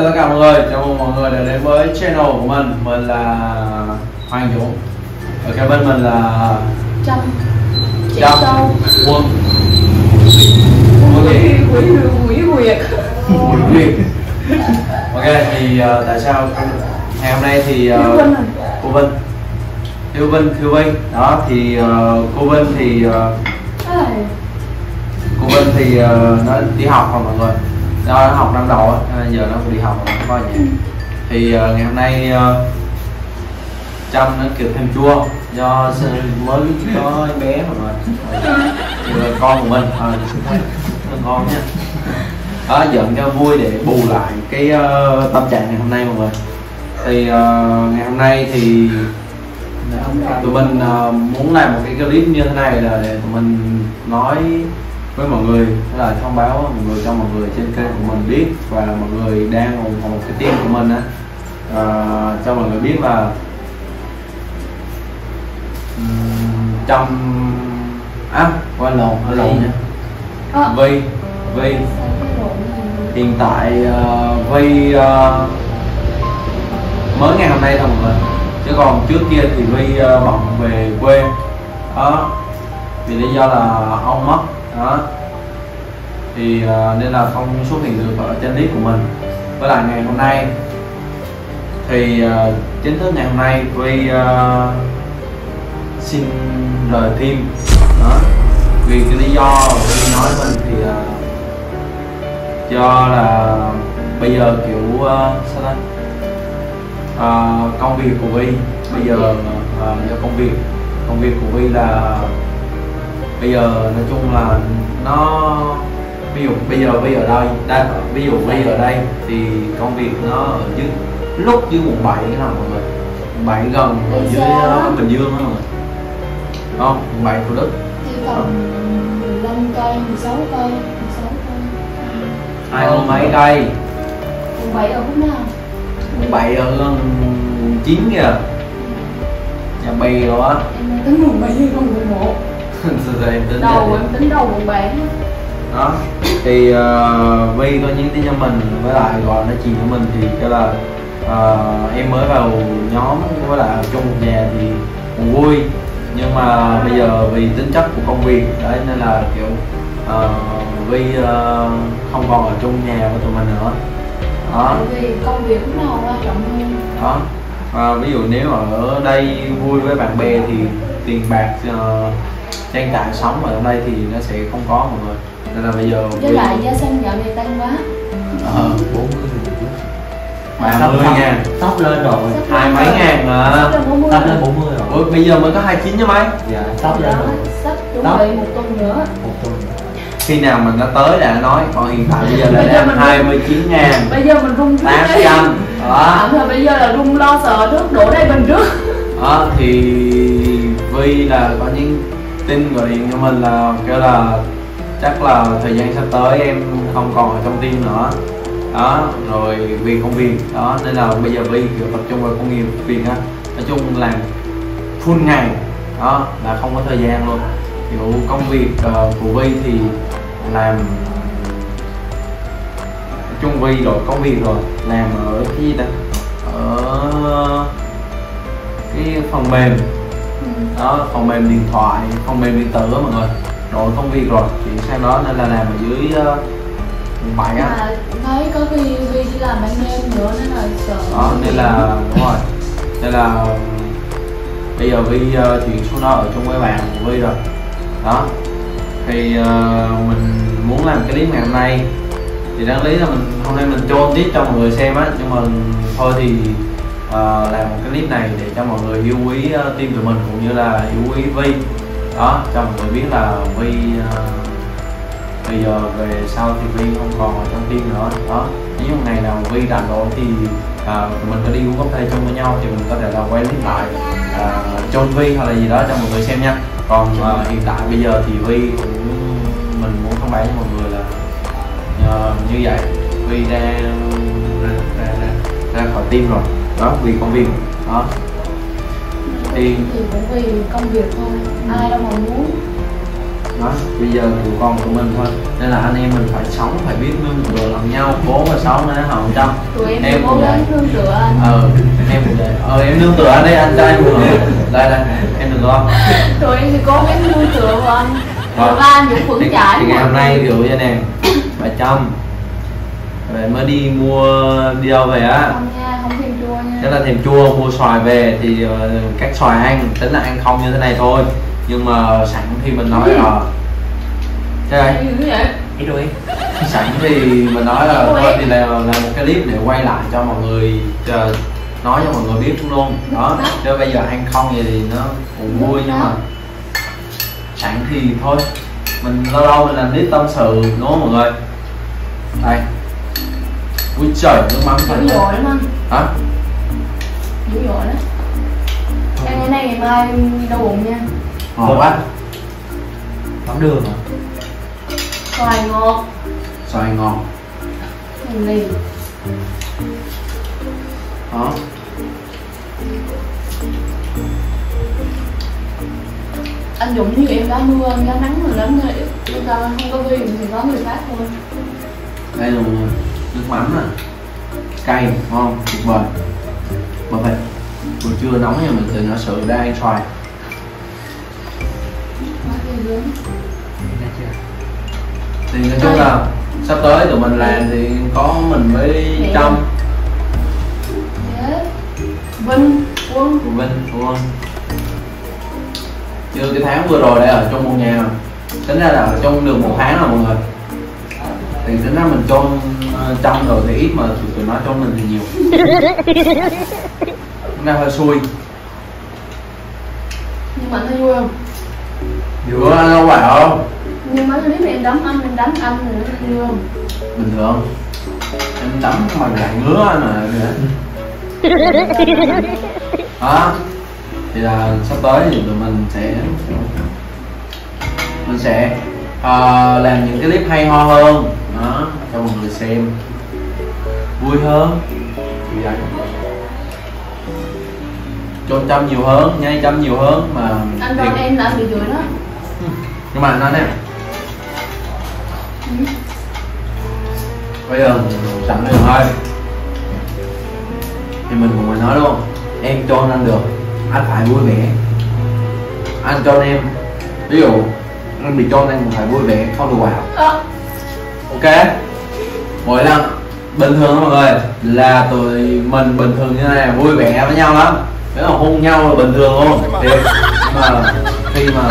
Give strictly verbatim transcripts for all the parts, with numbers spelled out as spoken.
chào tất cả mọi người, chào mừng mọi người đã đến với channel của mình. Mình là Hoàng Dũng. Ở kế bên mình là Trâm, Trâm, Quân, Quân gì? Quý Quý Nguyệt. Quý Nguyệt. Ok, thì uh, tại sao ngày hôm nay thì uh, cô Vinh, Yêu Vinh, Yêu Vinh đó thì uh, cô Vinh thì uh, cô Vinh thì uh, nó đi học rồi mọi người. Do nó học năm đầu á, giờ nó đi học rồi, nó có gì. Thì uh, ngày hôm nay uh, Trâm nó kiểu thêm chua do mới có em bé mọi người, con của mình, à, con nha. Đó, giận cho vui để bù lại cái uh, tâm trạng ngày hôm nay mọi người. Thì uh, ngày hôm nay thì tụi mình uh, muốn làm một cái clip như thế này là để tụi mình nói với mọi người, là thông báo mọi người cho mọi người trên kênh của mình biết, và mọi người đang ủng hộ cái team của mình á, uh, cho mọi người biết là um, trong á quay lộn hơi lộn nha. Vi Vi hiện tại uh, Vi uh, mới ngày hôm nay thôi mọi người, chứ còn trước kia thì Vi uh, bận về quê đó, vì lý do là ông mất đó, thì uh, nên là không xuất hiện được ở trên clip của mình. Với lại ngày hôm nay thì uh, chính thức ngày hôm nay Vi uh, xin rời team đó, vì cái lý do Vi nói mình thì uh, do là bây giờ kiểu uh, sao đây uh, công việc của Vi bây giờ uh, do công việc công việc của Vi là bây giờ nói chung là nó, ví dụ bây giờ Vi ở đây, đây ví dụ Vi ở đây thì công việc nó ở dưới lúc dưới quận bảy cái nào mọi người, quận bảy gần ở dưới uh, Bình Dương đó mọi người, không quận bảy Thủ Đức mười lăm cây, mười sáu cây, mười sáu cây. hai mươi mấy cây. Quận bảy ở lúc nào? Quận bảy ở gần chín kìa, nhà bì rồi á. Em tính quận bảy không quận một. Em tính đầu em tính đầu quận bảy đó. Thì uh, Vi có nhắn tin cho mình, với lại gọi nói chuyện với mình thì cái là uh, em mới vào nhóm với lại chung một nhà thì cũng vui, nhưng mà bây giờ vì tính chất của công việc đấy nên là kiểu uh, Vi uh, không còn ở chung nhà với tụi mình nữa đó. Vì công việc lúc nào quan trọng hơn đó. À, ví dụ nếu ở đây vui với bạn bè thì tiền bạc uh, trang trải sống ở đây thì nó sẽ không có mọi người, nên là bây giờ với Vi... lại giá xăng dạo này tăng quá. Ờ bốn mươi ba mươi ngàn tóc lên rồi, hai mấy ngàn mà tóc lên bốn mươi rồi. Ủa, bây giờ mới có hai mươi chín chứ mấy? Dạ tóc lên rồi, sắp chuẩn bị một tuần nữa. một tuần khi nào mình nó tới đã nói, còn hiện tại bây giờ là đang hai mươi chín ngàn bây giờ mình rung tám trăm đó. Thôi bây giờ là rung lo sợ trước đổ đây bên trước Đó thì Vi là có những tin gọi điện cho mình là kêu là chắc là thời gian sắp tới em không còn ở trong team nữa đó, rồi vì công việc đó nên là bây giờ Vi kiểu tập trung vào công nghiệp việc á, nói chung làm full ngày đó, là không có thời gian luôn. Kiểu công việc uh, của Vi thì làm chung Vi rồi công việc rồi làm ở cái gì ta, ở cái phần mềm đó, phần mềm điện thoại, phần mềm điện tử đó mọi người, rồi công việc rồi chuyển sang đó nên là làm ở dưới uh, bảy á. Thấy có khi Vi đi làm ban đêm nữa nên là sợ đó, nên là đúng rồi, nên là bây giờ Vi uh, chuyển xuống đó ở chung với bạn của Vi rồi đó. Thì uh, mình muốn làm cái clip ngày hôm nay thì đáng lý là mình hôm nay mình chôn tiếp cho mọi người xem á, nhưng mà thôi thì uh, làm một cái clip này để cho mọi người yêu quý uh, team của mình cũng như là yêu quý Vi đó, cho mọi người biết là Vi uh, bây giờ về sau thì Vi không còn ở trong team nữa đó. Nếu như ngày nào Vi rảnh rỗi thì uh, tụi mình có đi uống cà phê chung với nhau thì mình có thể là quay clip lại uh, chôn Vi hoặc là gì đó cho mọi người xem nha. Còn uh, hiện tại bây giờ thì Vi cũng mình muốn thông báo cho mọi người là uh, như vậy Vi ra ra, ra, ra, ra khỏi team rồi đó, vì công việc đó. Thì, thì cũng vì công việc thôi, ai đâu mà muốn đó bây giờ tụi con của mình thôi, nên là anh em mình phải sống, phải biết nương tựa lẫn nhau, cố mà sống nó hồng trăm. Tụi em, em cố gắng nương tựa anh. ờ em cũng vậy, ờ em nương tựa anh đây, anh trai em vừa đây đây em được không? Tụi em thì cố gắng nương tựa vào anh. Rồi. Tụi anh những vững chãi. Thì ngày hôm nay ví dụ như nè bà Trâm rồi mới đi mua đi đâu về á, Không nha, không thêm chua nha. thế là thèm chua mua xoài về thì uh, các xoài ăn tính là ăn không như thế này thôi, nhưng mà sẵn khi mình nói là thế đây Cái gì nữa vậy? Ít rồi. sẵn thì mình nói là thôi thì là, là một cái clip để quay lại cho mọi người uh, nói cho mọi người biết luôn đó, chứ bây giờ ăn không vậy thì nó cũng vui, nhưng mà sẵn thì thôi mình lâu lâu mình làm clip tâm sự đúng không mọi người. Đây ui trời nước mắm Dữ phải dội lắm anh. hả? Dữ dội đó. Ăn cái này ngày mai đau bụng nha. Ngon quá. Bấm đường hả? Xoài ngọt. Xoài ngon Hành lì. đó. Anh Dũng như em gái mưa, em gái nắng rồi lắm rồi. Người ta không có ghiền thì có người khác thôi. Đây là nước mắm nè, cay ngon tuyệt vời. Mà phải buổi trưa nóng nha mình, từ nó sự ra ăn xoài. Quá ghê gớm. Nghe chưa? Thì nói chung là sắp tới tụi mình làm thì có mình với Trâm, Yes. Vinh, Quân. Vinh, Quân. Chứ cái tháng vừa rồi đây ở trong một nhà, tính ra là ở trong được một tháng rồi mọi người. Thì tính ra mình chôn uh, trong rồi thì ít mà tụi, tụi nó chôn mình thì nhiều. Nó hơi xui. Nhưng mà anh thấy vui không? Vừa anh đâu phải không? Nhưng mấy clip này em đấm anh, em đánh anh rồi nó vui không? Bình thường. Em đấm mà lại ngứa anh mà đó. Thì là sắp tới thì tụi mình sẽ mình sẽ uh, làm những cái clip hay ho hơn đó cho mọi người xem vui hơn như vậy, chôn Trâm nhiều hơn, nhai Trâm nhiều hơn mà Anh con em là anh bị chửi đó. nhưng mà anh nói nè, Ừ. bây giờ sẵn đường thôi thì mình cũng phải nói luôn, em cho anh được anh phải vui vẻ, anh cho em ví dụ anh bị cho anh cũng phải vui vẻ, không được quạo. Ờ. Ok, mỗi lần bình thường mọi người là tụi mình bình thường như này vui vẻ với nhau lắm, nếu mà hôn nhau là bình thường luôn thì mà khi mà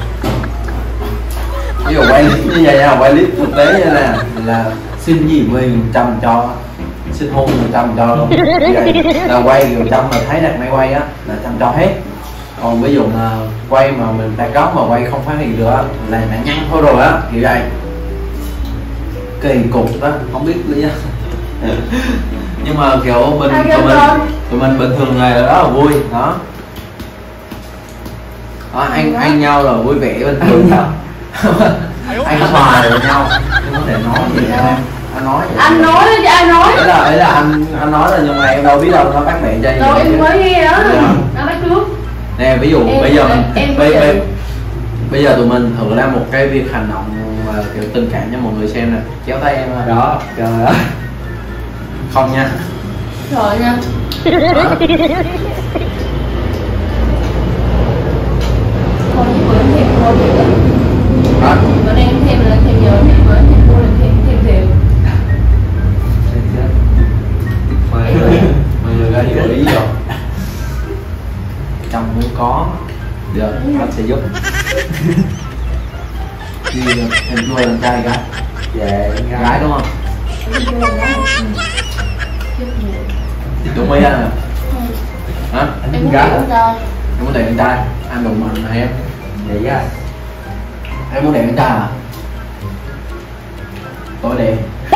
ví dụ quay clip như vậy nha, quay clip thực tế như này là xin gì mình Trâm cho, xin hôn mình Trâm cho luôn. Như vậy là quay rồi Trâm mà thấy đặt máy quay á là Trâm cho hết, còn ví dụ mà quay mà mình đặt góc mà quay không phát hiện được á là đã nhăn thôi rồi á, kiểu vậy kỳ cục đó không biết lý do. Nhưng mà kiểu mình tụi mình tụi mình bình thường này đó là vui đó, đó ăn ăn nhau là vui vẻ bình thường đó. Ăn xoài với nhau nhưng có thể nói gì đâu em, anh nói vậy. Anh nói đó chứ ai nói. Đấy là đấy là anh anh nói là nhưng mà em đâu biết đâu, nó bắt mẹ chơi Rồi em mới nghe đó. Dạ. Nó bắt trước. Nè ví dụ Em- bây giờ em- em bây, bây bây, giờ- bây giờ tụi mình thử ra một cái việc hành động mà kiểu tình cảm cho mọi người xem nè, kéo tay em thôi. Đó, trời ơi. Không nha. Rồi nha. Còn những bữa em thèm cô thì Đó. bữa nay em thèm là thèm nhớ, bữa em thèm cô là thèm thèm thèm. Mọi người mọi người đã hiểu ý rồi. Trong muốn có được anh sẽ giúp. Thì em chua là trai gái, Dạ, gái đúng không? Em cô là nó. Ừ. Đúng ý anh à? Hả? Em muốn gái để con trai. Em muốn đẻ con trai, anh đụng mình này em. vậy á. Em muốn đẻ con trai à? Tôi đẻ.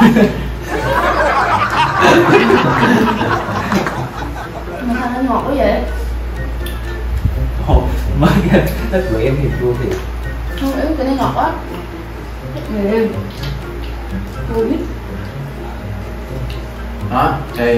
Mà sao nó ngọt quá vậy? Ồ, mới cái đất của em thì chua thiệt. Không yếu cái này ngọt quá. Mềm. Cô biết. Đó thì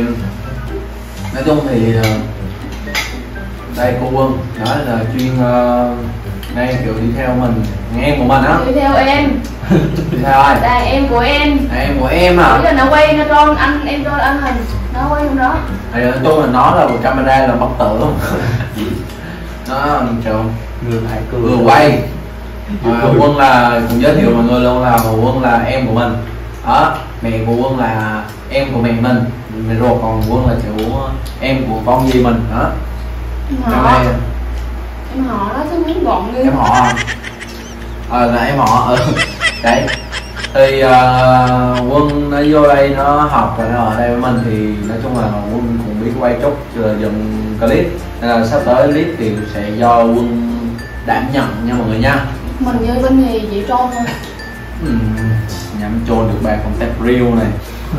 nói chung thì ờ, đây cô Quân đó là chuyên uh, Đây kiểu đi theo mình, em của mình á. Đi theo em. Đi theo ai? Là em của em. À, em của em à? Bây giờ nó quay nó cho anh, em cho anh hình. Nó quay trong đó. Thì tôi là nó là một camera là bất tử không? Nó trường Người phải cười. vừa quay. À, Quân là cũng giới thiệu mọi người luôn là Quân là em của mình. Đó, mẹ của Quân là em của mẹ mình. Mẹ ruột, còn Quân là kiểu em của con gì mình đó. Em họ. Em họ nó cứ muốn gọn đi. Em họ ờ à, là em họ ừ. Đấy thì uh, Quân nó vô đây nó học và nó ở đây với mình thì nói chung là Quân cũng biết quay chút chưa dựng clip nên là sắp tới clip thì sẽ do Quân đảm nhận nha mọi người nha. Mình với bên này chỉ trôn thôi. uhm, nhắm trôn được bài content real này.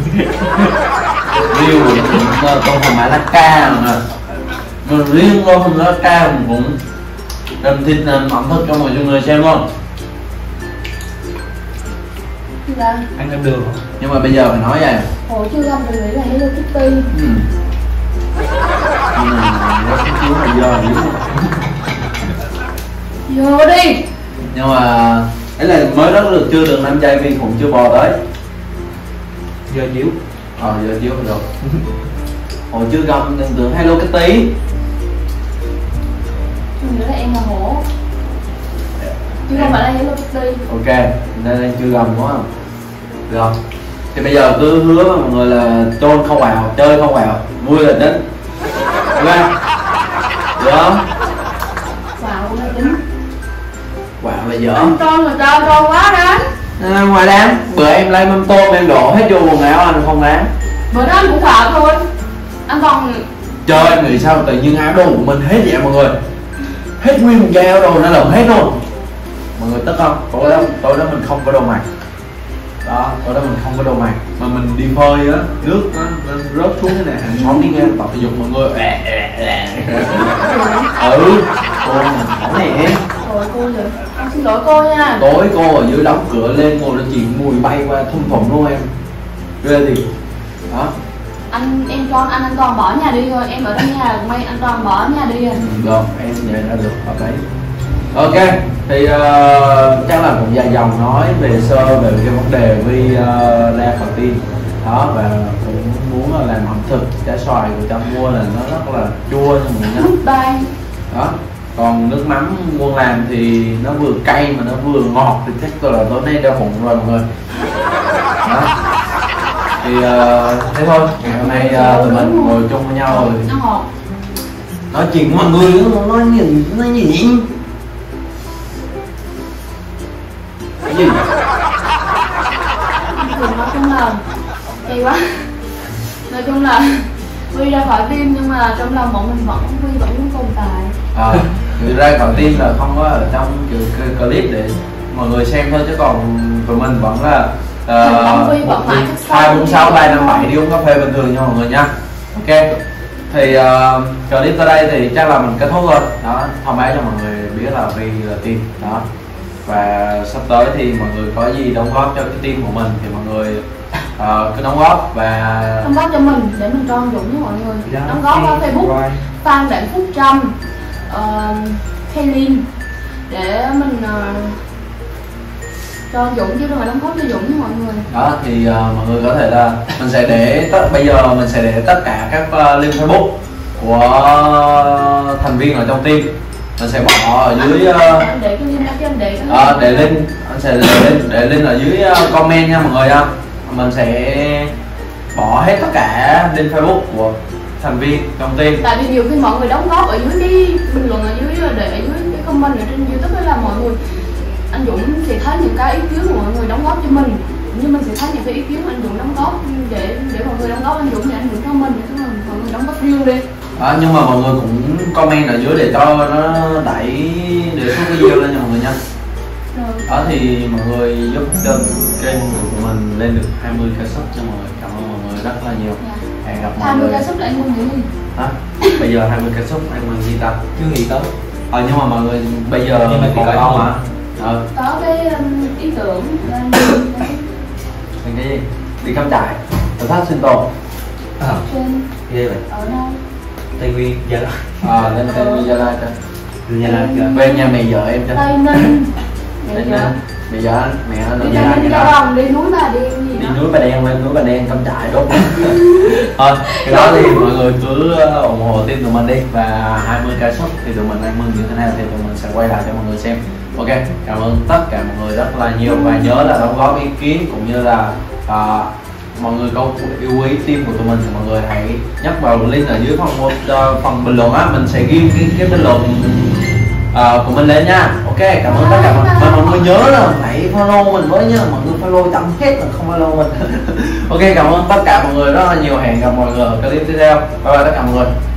Real con hồng mã lá ca mà mình riêng con hồng lá ca mình cũng làm thịt làm ẩm thực cho mọi người xem luôn. Dạ. Anh ăn được không? Nhưng mà bây giờ phải nói vậy. Ủa chưa gặp mình nghĩ là Hello Kitty. Ừ. Nhưng mà nó cũng chiếu là giờ díu. Vô đi. Nhưng mà ấy là mới rất được chưa được năm giây vì cũng chưa bò tới. Giờ chiếu. Ờ giờ chiếu rồi. Hồi chưa gặp tưởng tượng Hello Kitty. Mình nghĩ là em là hổ. Chứ không phải là Hello Kitty. Ok, nên anh chưa gặp đúng không? Được không? Thì bây giờ cứ hứa với mọi người là trôn không vào, chơi không vào, vui là đến. Được không? Được không? Vào cũng là tính. Quạo là dở. Anh trôn người ta trôn quá đáng. À, ngoài đáng, bữa em lấy mâm tôm em đổ hết vô quần áo anh không đáng. Bữa đó anh cũng vào thôi. Anh còn Chơi em nghĩ sao tự nhiên áo đồ của mình hết vậy mọi người. Hết nguyên một dao đồ nó lộn hết luôn. Mọi người tức không? Tối đó, tối đó mình không có đồ mặc. Đó, tối đó mình không có đồ mặc mà mình đi phơi á, nước nó, nó rớt xuống thế này, hàng xóm đi ngang tập thể dục mọi người. Ừ, cô hỏi nè. Rồi cô rồi. Anh xin lỗi cô nha. Tối cô ở dưới đóng cửa lên ngồi nói chuyện mùi bay qua thum thủm luôn em. Ghê gì? Đó. Anh em cho anh anh Toàn bỏ nhà đi rồi, em ở trong nhà cùng anh anh Toàn bỏ nhà đi rồi. Được, em vậy là được, hợp lý. Ok, thì uh, chắc là cũng dài dòng nói về sơ về cái vấn đề Vi uh, ra khỏi tim đó, và cũng muốn là làm ẩm thực trái xoài của cha mua là nó rất là chua nha mọi người nhé. Bye. Đó, còn nước mắm Quân làm thì nó vừa cay mà nó vừa ngọt thì chắc tôi là tối nay đau bụng rồi mọi người. Đó. Thì uh, thế thôi, ngày hôm nay uh, tụi mình ngồi chung với nhau rồi Nó ngọt. nói chuyện với mọi người nói nhìn nói gì cái gì Nói chung là hay quá. Nói chung là Vi ra khỏi tim nhưng mà trong lòng bọn mình vẫn Vi vẫn muốn tồn tại. à, người ra khỏi tim là không có ở trong kiểu clip để mọi người xem thôi, chứ còn tụi mình vẫn là hai bốn sáu ba năm bảy đi uống cà phê bình thường nha mọi người nha. Ok, thì uh, clip tới đây thì chắc là mình kết thúc rồi đó, thông báo cho mọi người biết là Vi là team đó, và sắp tới thì mọi người có gì đóng góp cho cái team của mình thì mọi người uh, cứ đóng góp và đóng góp cho mình để mình cho Dũng với mọi người. Yeah, đóng góp vào Facebook Phan Đặng Phúc Trâm, uh, Kaylin để mình uh, cho Dũng chứ không phải đóng góp cho Dũng với mọi người. Đó thì uh, mọi người có thể là mình sẽ để tất bây giờ mình sẽ để tất cả các uh, link Facebook của uh, thành viên ở trong team, mình sẽ bỏ ở dưới uh, anh để cái link đó cho anh để cái uh, để link anh sẽ để link để link ở dưới uh, comment nha mọi người nha. Mình sẽ bỏ hết tất cả link Facebook của thành viên trong team. Tại vì nhiều khi mọi người đóng góp ở dưới cái bình luận ở dưới để ở dưới cái comment ở trên YouTube là mọi người, anh Dũng sẽ thấy những cái ý kiến của mọi người đóng góp cho mình, nhưng mình sẽ thấy những cái ý kiến của anh Dũng đóng góp để để mọi người đóng góp anh Dũng để anh Dũng cho mình, chứ mình mọi người đóng góp riêng đi. Đó, nhưng mà mọi người cũng comment ở dưới để cho nó đẩy để số cái video lên nha mọi người nha. Rồi. Đó thì mọi người giúp cho kênh của mình lên được hai mươi ca sub cho mọi người, cảm ơn mọi người rất là nhiều. Dạ. Hẹn gặp mọi hai mươi người. ca sub là anh muốn nghĩ gì? Hả? Bây giờ hai mươi ca sub anh muốn gì ta? Chưa nghĩ tới. Ờ à, nhưng mà mọi người bây giờ nhưng mà còn có không hả? Ờ. Có cái um, ý tưởng lên mình cái gì? Đi cắm trại, thử thách sinh tồn. À. Trên Ghê vậy. ở đâu? Tây Nguyên, Gia Lai. À, lên Tây Nguyên, Gia Lai cho. Nhà nào kìa? Quen nhà mẹ vợ em cho. Tây Ninh. Mẹ Tây vợ. Ninh. Mẹ vợ anh, mẹ anh ở Đi nhà Tây Ninh cái Cao đó. Bằng, đi núi Bà Đen gì Đi đó. núi Bà Đen, lên núi Bà Đen cắm trại đốt. Thôi, cái đó thì mọi người cứ ủng hộ team tụi mình đi, và hai mươi ca suất thì tụi mình đang mừng như thế nào thì tụi mình sẽ quay lại cho mọi người xem. Ok, cảm ơn tất cả mọi người rất là nhiều, và nhớ là đóng góp ý kiến cũng như là à, mọi người có yêu quý team của tụi mình thì mọi người hãy nhắc vào link ở dưới phần một uh, phần bình luận á, mình sẽ ghi cái cái bình luận uh, của mình lên nha. Ok, cảm ơn tất cả mọi người. Mọi người nhớ là phải follow mình với nha, mọi người follow chậm hết là không follow mình. Ok, cảm ơn tất cả mọi người rất là nhiều, hẹn gặp mọi người ở clip tiếp theo. Bye bye tất cả mọi người.